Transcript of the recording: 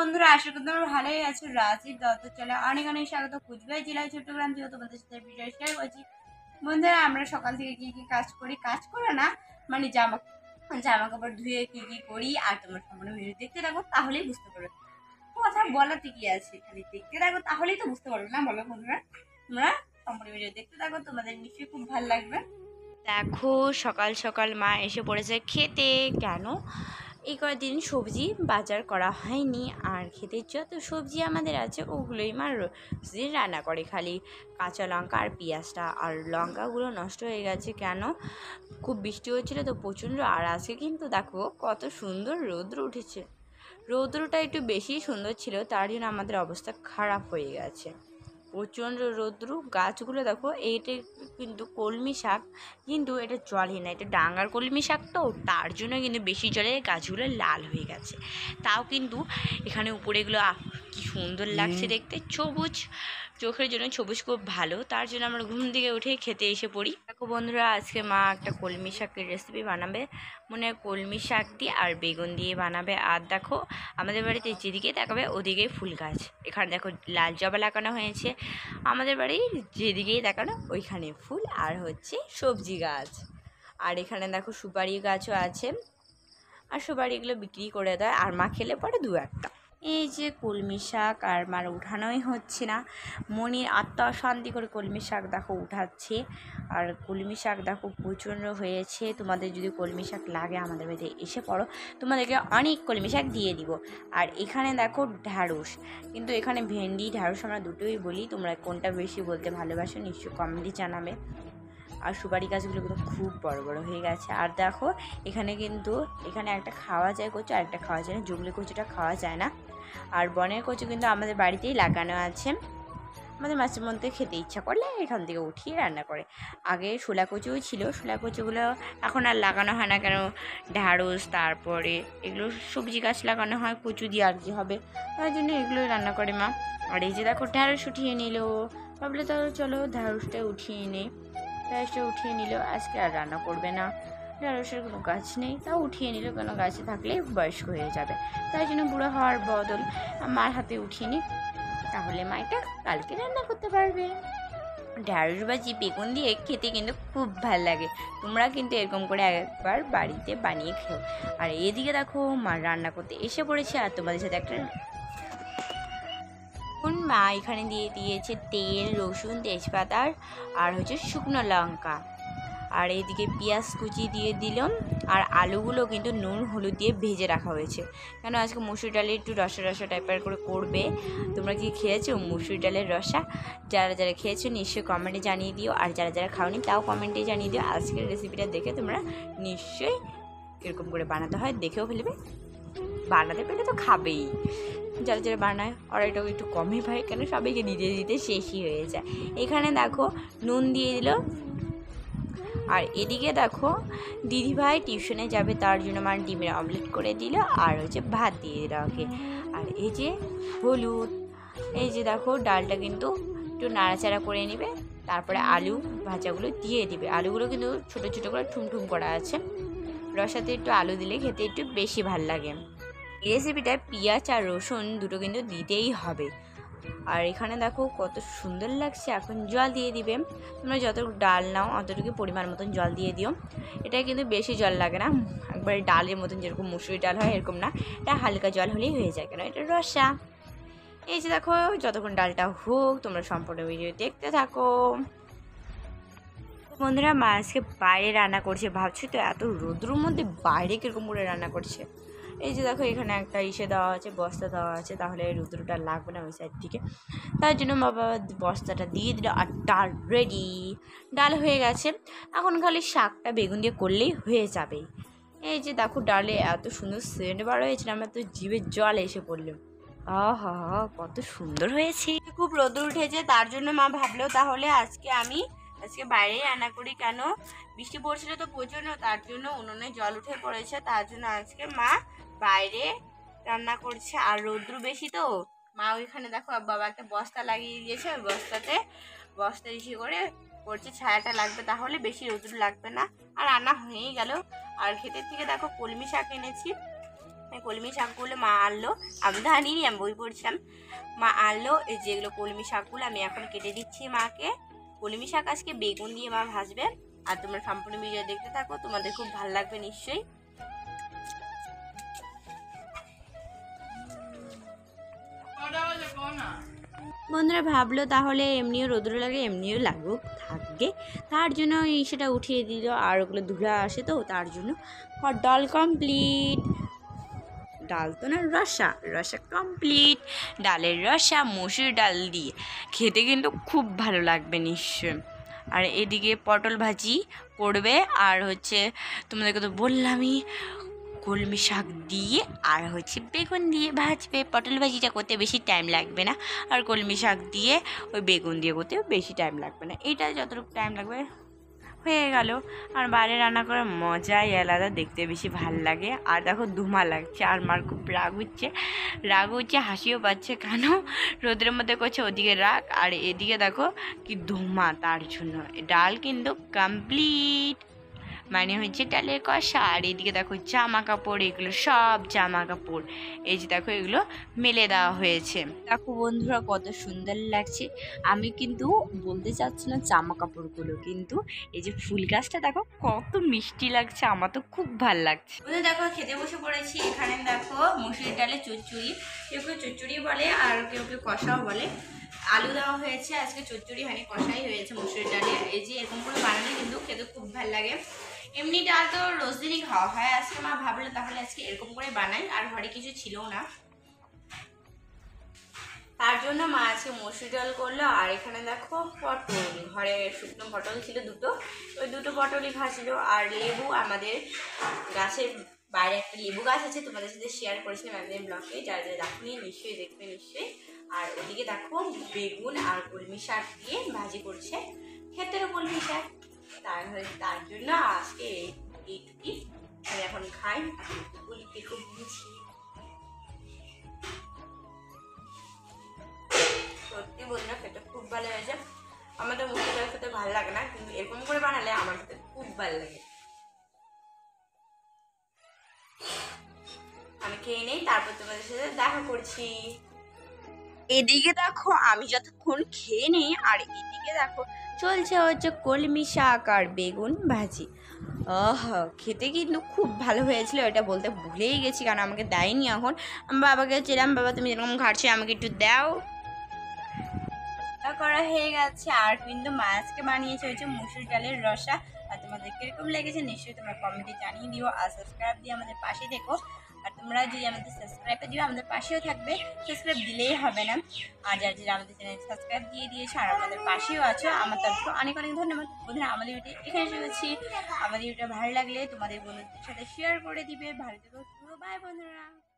বন্ধুরা, আশা করি তোমরা ভালোই আছো। রাজীব দত্ত চলে অনেক অনেক স্বাগত। কুচবিহার জেলায় চট্টগ্রাম থেকে তোমাদের সাথে ভিডিও শেয়ার করছি। বন্ধুরা, আমরা সকাল থেকে কি কি কাজ করি, কাজ করে না মানে জামা জামা কাপড় ধুয়ে কি কি করি, আর তোমরা সম্পূর্ণ ভিডিও দেখতে থাকো, তাহলেই বুঝতে পারবে। কথা বলাতে কি আছে, খালি দেখতে থাকো তাহলেই তো বুঝতে পারবে না, বলো বন্ধুরা? তোমরা সম্পূর্ণ ভিডিও দেখতে থাকো, তোমাদের নিশ্চয়ই খুব ভালো লাগবে। দেখো, সকাল সকাল মা এসে পড়েছে খেতে। কেন এই কয়েকদিন সবজি বাজার করা হয়নি, আর খেতে যত সবজি আমাদের আছে ওগুলোই মা রোজদিন রান্না করে। খালি কাঁচা লঙ্কা আর পেঁয়াজটা, আর লঙ্কাগুলো নষ্ট হয়ে গেছে। কেন? খুব বৃষ্টি হচ্ছিল তো প্রচণ্ড। আর আজকে কিন্তু দেখো কত সুন্দর রৌদ্র উঠেছে। রৌদ্রটা একটু বেশি সুন্দর ছিল, তার জন্য আমাদের অবস্থা খারাপ হয়ে গেছে। প্রচণ্ড রৌদ্র। গাছগুলো দেখো, এইটা কিন্তু কলমি শাক, কিন্তু এটা জলই না, এটা ডাঙ্গার কলমি শাক, তো তার জন্য কিন্তু বেশি জলে গাছগুলো লাল হয়ে গেছে। তাও কিন্তু এখানে উপরে এগুলো কি সুন্দর লাগছে দেখতে, সবুজ। চোখের জন্য সবুজ খুব ভালো, তার জন্য আমরা ঘুম থেকে উঠে খেতে এসে পড়ি। দেখো বন্ধুরা, আজকে মা একটা কলমি শাকের রেসিপি বানাবে, মনে হয় কলমি শাক দিয়ে আর বেগুন দিয়ে বানাবে। আর দেখো, আমাদের বাড়িতে যেদিকে তাকাবে ওদিকেই ফুল গাছ। এখানে দেখো লাল জবা লাগানো হয়েছে, আমাদের বাড়ির যেদিকেই দেখানো ওইখানে ফুল, আর হচ্ছে সবজি গাছ। আর এখানে দেখো সুপারি গাছও আছে, আর সুপারিগুলো বিক্রি করে দেয়, আর মা খেলে পরে দু একটা। এই যে কলমি শাক, আর মার উঠানোই হচ্ছে না। মনির আত্মা শান্তি করে কলমি শাক দেখো উঠাচ্ছে। আর কলমি শাক দেখো প্রচণ্ড হয়েছে। তোমাদের যদি কলমি শাক লাগে আমাদের বাড়িতে এসে পড়ো, তোমাদেরকে অনেক কলমি শাক দিয়ে দিব। আর এখানে দেখো ঢ্যাঁড়স, কিন্তু এখানে ভেন্ডি ঢ্যাঁড়স আমরা দুটোই বলি। তোমরা কোনটা বেশি বলতে ভালোবাসো নিশ্চয়ই কমেন্টে জানাবে। আর সুপারি গাছগুলো কিন্তু খুব বড় বড় হয়ে গেছে। আর দেখো এখানে কিন্তু একটা খাওয়া যায় কচু, আর একটা খাওয়া যায় না। জঙ্গলি কচুটা খাওয়া যায় না। আর বনের কচু কিন্তু আমাদের বাড়িতেই লাগানো আছে, আমাদের মাঝে মধ্যে খেতে ইচ্ছা করলে এখান থেকে উঠিয়ে রান্না করে। আগে শোলা কচুও ছিল, শোলা কচুগুলো এখন আর লাগানো হয় না। কেন? ঢ্যাঁড়স, তারপরে এগুলো সবজি গাছ লাগানো হয়, কচু দিয়ে আর কি হবে, তার জন্য এগুলোই রান্না করে মা। আর এই যে দেখো ঢ্যাঁড়স উঠিয়ে নিল, ভাবলে তো চলো ঢ্যাঁড়সটা উঠিয়ে নিই। ঢ্যাঁড়সটা উঠিয়ে নিল, আজকে আর রান্না করবে না। ঢ্যাঁড়সের কোনো গাছ নেই, তাও উঠিয়ে নিল, কেন গাছে থাকলে বয়স্ক হয়ে যাবে, তাই জন্য বুড়ো হওয়ার বদল মার হাতে উঠিয়ে নিই, তাহলে মা এটা কালকে রান্না করতে পারবে। ঢ্যাঁড়স ভাজি বেগুন দিয়ে খেতে কিন্তু খুব ভালো লাগে। তোমরা কিন্তু এরকম করে একবার বাড়িতে বানিয়ে খেও। আর এদিকে দেখো মা রান্না করতে এসে পড়েছে, আর তোমাদের সাথে একটা মা এখানে দিয়ে দিয়েছে তেল, রসুন, তেজপাতা, আর হচ্ছে শুকনো লঙ্কা। আর এইদিকে পেঁয়াজ কুচি দিয়ে দিলাম। আর আলুগুলো কিন্তু নুন হলুদ দিয়ে ভেজে রাখা হয়েছে, কেন আজকে মুসুর ডালে একটু রসা রসা টাইপের করে করবে। তোমরা কি খেয়েছো মুসুর ডালের রসা? যারা যারা খেয়েছো নিশ্চয়ই কমেন্টে জানিয়ে দিও, আর যারা যারা খাওনি তাও কমেন্টে জানিয়ে দিও। আজকের রেসিপিটা দেখে তোমরা নিশ্চয়ই এরকম করে বানাতে হয় দেখেও ফেলবে, বানাতে পেলে তো খাবেই। যারা যারা বানায় ওরা এটাও একটু কমই পায়, কেন সবাইকে দিতে দিতে শেষই হয়ে যায়। এখানে দেখো নুন দিয়ে দিল। আর এদিকে দেখো দিদিভাই টিউশনে যাবে, তার জন্য মানে ডিমের অমলেট করে দিল, আর হচ্ছে ভাত দিয়ে দিল ওকে। আর এই যে হলুদ, এই যে দেখো ডালটা কিন্তু একটু নাড়াচাড়া করে নেবে, তারপরে আলু ভাজাগুলো দিয়ে দিবে। আলুগুলো কিন্তু ছোটো ছোটো করে ঠুমঠুম করা আছে, রসাতে একটু আলু দিলে খেতে একটু বেশি ভাল লাগে। এই রেসিপিটায় পেঁয়াজ আর রসুন দুটো কিন্তু দিতেই হবে। আর এখানে দেখো কত সুন্দর লাগছে। এখন জল দিয়ে দিবে, তোমরা যতটুকু ডাল নাও অতটুকু পরিমাণ মতন জল দিয়ে দিও। এটা কিন্তু বেশি জল লাগে না, একবারে ডালের মতন যেরকম মুসুরি ডাল হয় এরকম না, এটা হালকা জল হলেই হয়ে যায়, কেন এটা রসা। এই যে দেখো যতক্ষণ ডালটা হোক তোমরা সম্পূর্ণ ভিডিও দেখতে থাকো। বন্ধুরা, মা আজকে বাইরে রান্না করছে। ভাবছি তো এত রোদ্রুর মধ্যে বাইরে কীরকম করে রান্না করছে। এই যে দেখো এখানে একটা দেওয়া আছে, বস্তা দেওয়া আছে, তাহলে রোদ্রুটা লাগবে না ওই সাইড থেকে, তার জন্য বাবা বস্তাটা দিয়ে দিল। আর ডাল রেডি, ডাল হয়ে গেছে। এখন খালি শাকটা বেগুন দিয়ে করলেই হয়ে যাবে। এই যে দেখো ডালে এত সুন্দর সেন্ট বার হয়েছিল, আমার তো জিভের জল এসে পড়লো। আহা, কত সুন্দর হয়েছে। খুব রোদ্র উঠেছে, তার জন্য মা ভাবলো তাহলে আজকে বাইরেই রান্না করি। কেন? বৃষ্টি পড়ছিল তো প্রচণ্ড, তার জন্য উনুনে জল উঠে পড়েছে, তার জন্য আজকে মা বাইরে রান্না করছে। আর রৌদ্র বেশি তো, মা ওইখানে দেখো বাবাকে বস্তা লাগিয়ে দিয়েছে, ওই বস্তা ইসে করে করছে, ছায়াটা লাগবে তাহলে বেশি রৌদ্র লাগবে না। আর রান্না হয়েই গেল। আর ক্ষেতের থেকে দেখো কলমি শাক এনেছি, কলমি শাকগুলো মা আনলো, আমি তো আনিনি, আমি বই পড়ছিলাম। মা আনলো এই যেগুলো কলমি শাকগুলো আমি এখন কেটে দিচ্ছি মাকে। কলমি শাক আজকে বেগুন দিয়ে মা ভাজবে। আর তোমরা সম্পূর্ণ ভিডিও দেখতে থাকো, তোমাদের খুব ভালো লাগবে নিশ্চয়ই। বন্ধুরা ভাবলো তাহলে এমনিও রোদ্র লাগে, এমনিও লাগুক থাকবে, তার জন্য সেটা উঠিয়ে দিল। আর ওগুলো ধুলা আসে তো তার জন্য। আর ডাল কমপ্লিট, ডাল তো না রসা, রসা কমপ্লিট। ডালের রসা মসুর ডাল দিয়ে খেতে কিন্তু খুব ভালো লাগবে নিশ্চয়। আর এদিকে পটল ভাজি করবে, আর হচ্ছে তোমাদেরকে তো বললামই কলমি শাক দিয়ে আর হচ্ছে বেগুন দিয়ে ভাজবে। পটল ভাজিটা করতে বেশি টাইম লাগবে না, আর কলমি শাক দিয়ে ওই বেগুন দিয়ে করতেও বেশি টাইম লাগবে না, এটা যতটুকু টাইম লাগবে হয়ে গেল। আর বাইরে রান্না করার মজাই আলাদা, দেখতে বেশি ভাল লাগে। আর দেখো ধুমা লাগছে, আর মার খুব রাগ হচ্ছে, হাসিও পাচ্ছে, কেন রোদের মধ্যে করছে ওদিকে রাগ, আর এদিকে দেখো কি ধুমা। তার জন্য ডাল কিন্তু কমপ্লিট, মানে হচ্ছে ডালের কষা। আর এদিকে দেখো জামা কাপড়, এগুলো সব জামা কাপড় এই যে দেখো এগুলো মেলে দেওয়া হয়েছে। দেখো বন্ধুরা কত সুন্দর লাগছে। আমি কিন্তু বলতে চাচ্ছি না জামা কাপড়গুলো, কিন্তু এই যে ফুল গাছটা দেখো কত মিষ্টি লাগছে, আমার তো খুব ভাল লাগছে। দেখো খেতে বসে পড়েছি। এখানে দেখো মুসুরির ডালে চচ্চড়ি, কেউ কেউ চচ্চড়ি বলে আর কেউ কেউ কষাও বলে। আলু দেওয়া হয়েছে, আজকে চচ্চড়ি হয়নি কষাই হয়েছে মুসুরির ডালে। এই যে এরকম করে বানালে কিন্তু খেতে খুব ভালো লাগে। এমনি ডাল তো রোজ দিনই খাওয়া হয়, আজকে মা ভাবলো তাহলে আজকে এরকম করে বানাই, আর ঘরে কিছু ছিল না তার জন্য মা আজকে মসুর ডাল করলো। আর এখানে দেখো পটল, ঘরে শুকনো পটল ছিল দুটো, ওই দুটো পটলই ভাজলো। আর লেবু, আমাদের গাছের বাইরে একটা লেবু গাছ আছে, তোমাদের সাথে শেয়ার করেছিলাম একদিন ব্লগে, যারা যারা দেখনি নিশ্চয়ই দেখবে নিশ্চয়ই। আর ওদিকে দেখো বেগুন আর কলমি শাক দিয়ে ভাজি করছে, ক্ষেতেরও কলমি শাক, তার জন্য আজকে এইটুকুই। আমি এখন খাই, খুব বুঝি সত্যি বন্ধুরা খেতে খুব ভালো হয়েছে। আমার তো মুসুর ডাল খেতে ভালো লাগে না, কিন্তু এরকম করে বানালে আমার খেতে খুব ভালো লাগে। আমি খেয়ে নেই, তারপর তোমাদের সাথে দেখা করছি। এদিকে দেখো আমি যতক্ষণ খেয়ে নেই, আর এদিকে দেখো চলছে হচ্ছে কলমি শাক আর বেগুন ভাজি। খেতে কিন্তু খুব ভালো হয়েছিল, এটা বলতে ভুলেই গেছি, কারণ আমাকে দেয়নি। এখন আমি বাবাকে চেলাম, বাবা তুমি যেরকম ঘাটছি আমাকে একটু দাও। করা হয়ে গেছে। আর কিন্তু মাছকে বানিয়েছে হচ্ছে মুসুর ডালের রসা। আর তোমাদের কিরকম লেগেছে নিশ্চয়ই তোমরা কমেন্টে জানিয়ে দিও। আর সাবস্ক্রাইব দিয়ে আমাদের পাশে দেখো। আর তোমরা যদি আমাদের সাবস্ক্রাইবে দিও আমাদের পাশেও থাকবে, সাবস্ক্রাইব দিলেই হবে না। আর যারা যারা আমাদের চ্যানেল সাবস্ক্রাইব দিয়ে দিয়েছো আর আমাদের পাশেও আছো, আমার তরফ থেকে অনেক অনেক ধন্যবাদ। বন্ধুরা আমাদের ভিডিও এখানে শুনেছি, আমাদের ভিডিওটা ভালো লাগলে তোমাদের বন্ধুদের সাথে শেয়ার করে দিবে। ভালো থেকো, বাই বন্ধুরা।